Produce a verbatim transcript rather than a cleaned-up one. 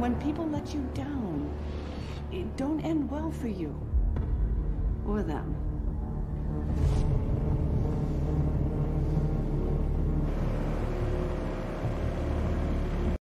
When people let you down, it don't end well for you. Or them.